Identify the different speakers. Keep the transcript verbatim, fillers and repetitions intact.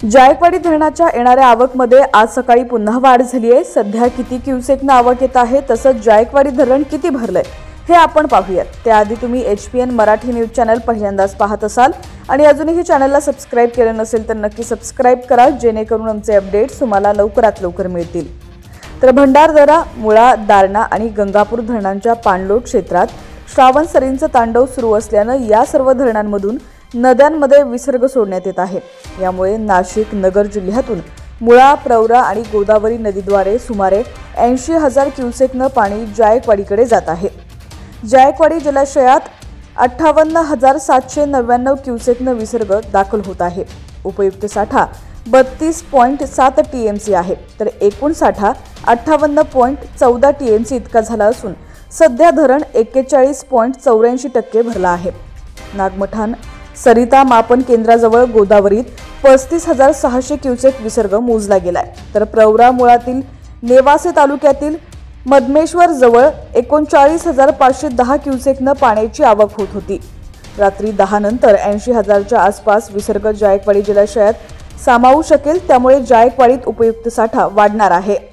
Speaker 1: जायकवाडी धरणाच्या येणाऱ्या आवकमध्ये आज सकाळी पुन्हा वाढ झाली आहे। सध्या किती क्युसेकनं आवक येत आहे, तसंच जायकवाडी धरण किती भरलंय हे आपण पाहूयात। त्याआधी तुम्ही H P N Marathi news channel पहिल्यांदाच पाहत असाल आणि अजूनही चॅनलला सबस्क्राइब केलं नसेल तर नक्की सबस्क्राइब करा, जेणेकरून आमचे अपडेट्स तुम्हाला लवकरात लवकर मिळतील। तर भंडारदरा, मुळा, दारणा आणि गंगापूर धरणांच्या पाणलोट क्षेत्रात श्रावण सरींचं तांडव सुरू असल्यानं या सर्व धरणांमधून नद्यांमध्ये विसर्ग सोडण्यात येत आहे। यामुळे नाशिक, नगर जिल्ह्यातून मुळा, प्रवरा आणि गोदावरी नदीद्वारे सुमारे ऐंशी हजार क्युसेकनं पाणी जायकवाडीकडे जात आहे। जायकवाडी जलाशयात अठ्ठावन्न हजार सातशे नव्याण्णव क्युसेकनं विसर्ग दाखल होत आहे। उपयुक्त साठा बत्तीस पॉईंट सात टी एम सी आहे, तर एकूण साठा अठ्ठावन्न पॉईंट चौदा टी एम सी इतका झाला असून सध्या धरण एक्केचाळीस पॉईंट चौऱ्याऐंशी टक्के भरला आहे। नागमठाण सरिता मापन केंद्राजवळ गोदावरीत पस्तीस हजार सहाशे क्युसेक विसर्ग मोजला गेलाय, तर प्रवरा मुळातील नेवासे तालुक्यातील मधमेश्वर जवळ एकोणचाळीस हजार पाचशे दहा क्युसेकनं पाण्याची आवक होत होती। रात्री दहा नंतर ऐंशी हजारच्या आसपास विसर्ग जायकवाडी जलाशयात सामावू शकेल, त्यामुळे जायकवाडीत उपयुक्त साठा वाढणार आहे।